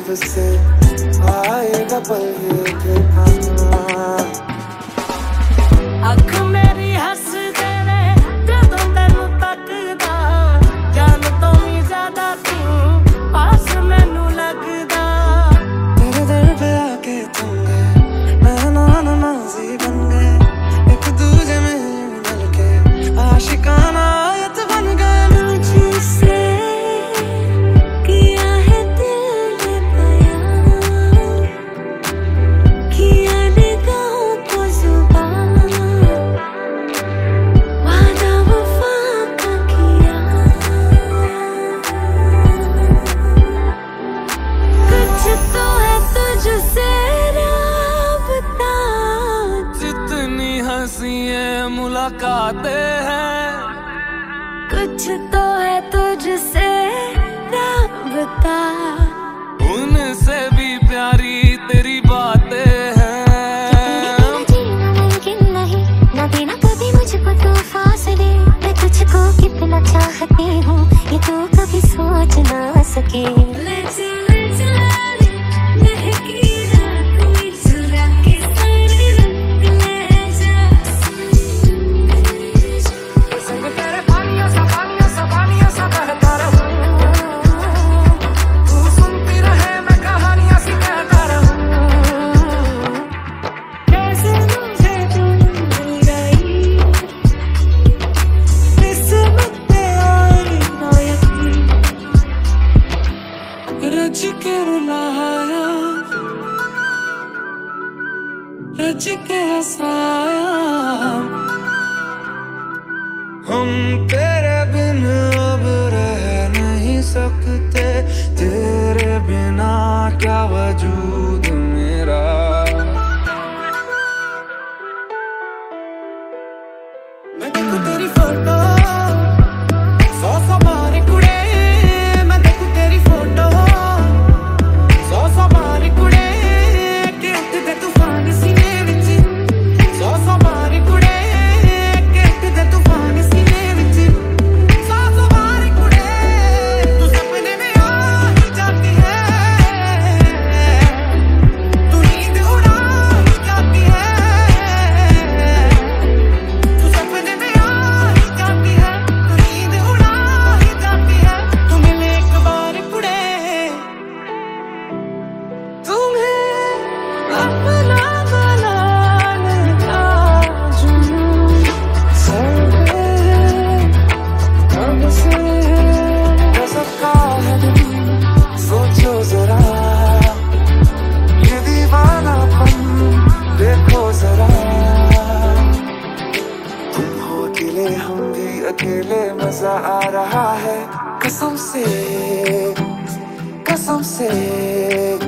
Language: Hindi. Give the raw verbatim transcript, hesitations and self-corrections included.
कब से आएगा पल ये देखना। अख मेरी हंस दे रे जदों तैनू तकदा, जान तो भी ज्यादा तू पास मैनू लगदा। तेरे दर पे आके तुम गए, नैना नमाज़ी बन गए, एक दूजे में मिल के आशिकाना आयत बन गए। तुझसे किया है दिल ने बयां, किया निगाहों को जुबान, वादा वफा का किया। कुछ तो है तुझसे राबता, जितनी हंसियां मुलाकातें हैं, कुछ तो है तुझसे राबता, उनसे भी प्यारी तेरी बातें हैं। जीना मुमकिन नहीं, न देना कभी मुझको तो फासले। मैं तुझको कितना चाहती हूँ ये तो कभी सोच ना सके। ले चले चले महकी रात में चुरा के सारे रंग ले जा। संग तेरे पानियों सा पानियों सा पानियों सा बहता रहूं, तू सुनती रहे मैं कहानियां सी कहता रहूं। कैसे मुझे तू मिल गई, किस्मत पे आई ना यकीन। रज के रुलाया, रज के हंसाया, हम तेरे बिन अब रह नहीं सकते, तेरे बिना क्या वजूद मेरा। मैं देखूं तेरी फोटो सौ सौ बार कुड़े, मैं देखूं तेरी फोटो सौ सौ बार कुड़े, के उठदे तूफान सीने विच, सौ सौ बार कुड़े, के उठदे तूफान सीने विच, सौ सौ बार कुड़े, तू सपने में आ ही जाती है, तू नींद उड़ा ही जाती है, तू सपने में आ ही जाती है, तू नींद उड़ा ही जाती है। तू मिले एक बार कुड़े, तुम्हें अपना बनाने का जुनून सर्वे कब से गजब है दिल। सोचो जरा ये दीवानापन देखो जरा, तुम हो अकेले हम भी अकेले, मजा आ रहा है कसम से कसम से।